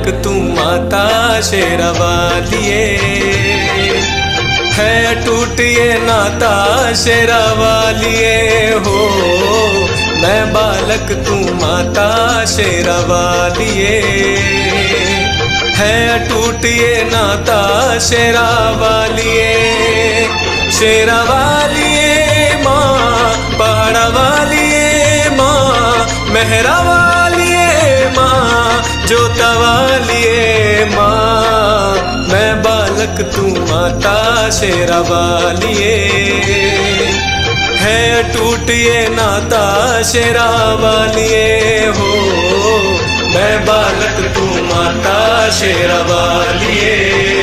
बालक तू माता शेरावालिए। है टूट ये नाता शेरावालिए हो, मैं बालक तू माता शेरावालिए। है टूट ये नाता शेरावालिए। शेरावालिए माँ, पहाड़वालिए माँ, मेहरावालिए माँ, जोतावालिए माँ, मैं बालक तू माता शेरावालिए। है टूट ये नाता शेरावालिए हो, मैं बालक तू माता शेरावालिए।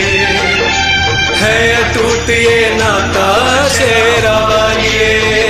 है टूट ये नाता शेरावालिए।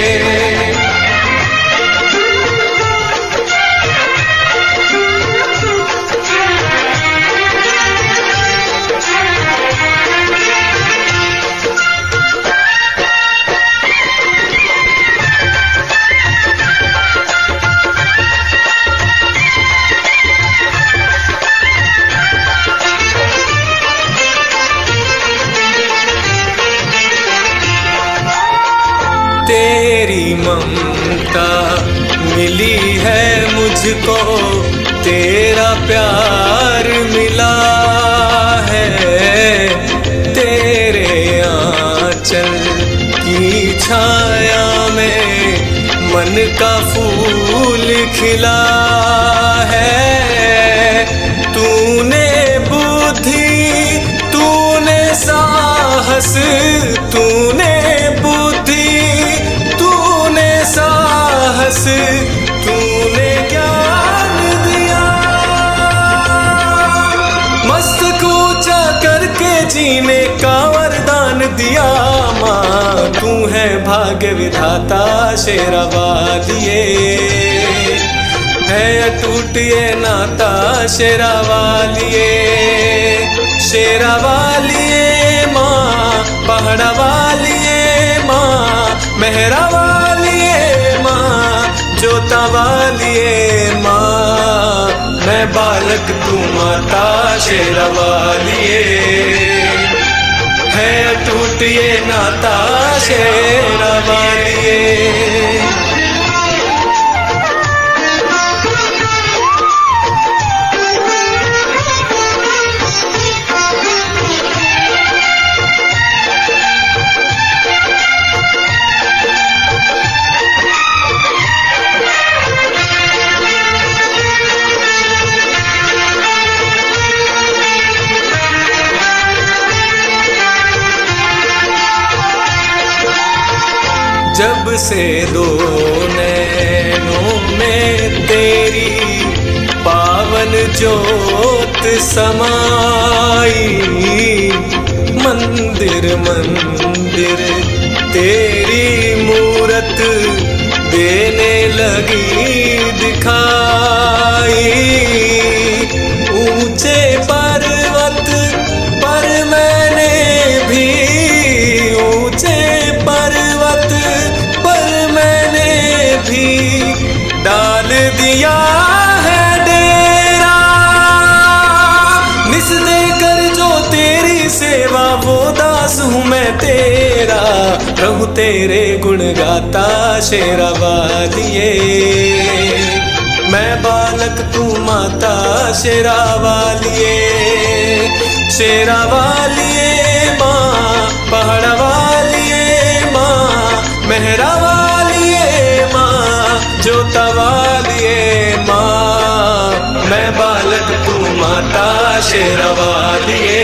तेरी ममता मिली है मुझको, तेरा प्यार मिला है। तेरे आंचल की छाया में मन का फूल खिला है। तूने बुद्धि, तूने साहस, तूने बुद्धि, साहस, तूने ज्ञान दिया। मस्तक ऊंचा करके जीने का वरदान दिया। माँ तू है भाग्य विधाता शेरावालिए। है टूट ये नाता शेरावालिए। शेरावालिए माँ, पहाड़वालिए माँ, मेहरावालिए माँ, जोतावालिए माँ, मैं बालक तू माता शेरावालिए। है टूट ये नाता शेरावालिए। जब से दो नैनों में तेरी पावन जोत समाई, मंदिर मंदिर तेरी मूरत देने लगी दिखाई। ऊंचे पर्वत पर मैंने भी, ऊंचे पर्वत पर मैंने भी डाल दिया है डेरा। निस देकर जो तेरी सेवा वो दास हूँ मैं तेरा। प्रभु तेरे गुण गाता शेरावालिए। मैं बालक तू माता शेरावालिए। शेरावालिए माँ, पहाड़वालिए माँ, मेहरावालिए माँ, जोतावालिए माँ, मैं बालक तू माता शेरावालिए।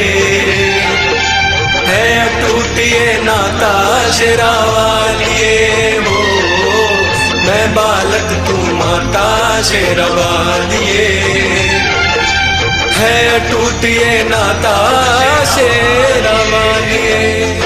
है टूट ये नाता शेरावालिए हो, मैं बालक तू माता शेरावालिए। है टूट ये नाता शेरावालिए।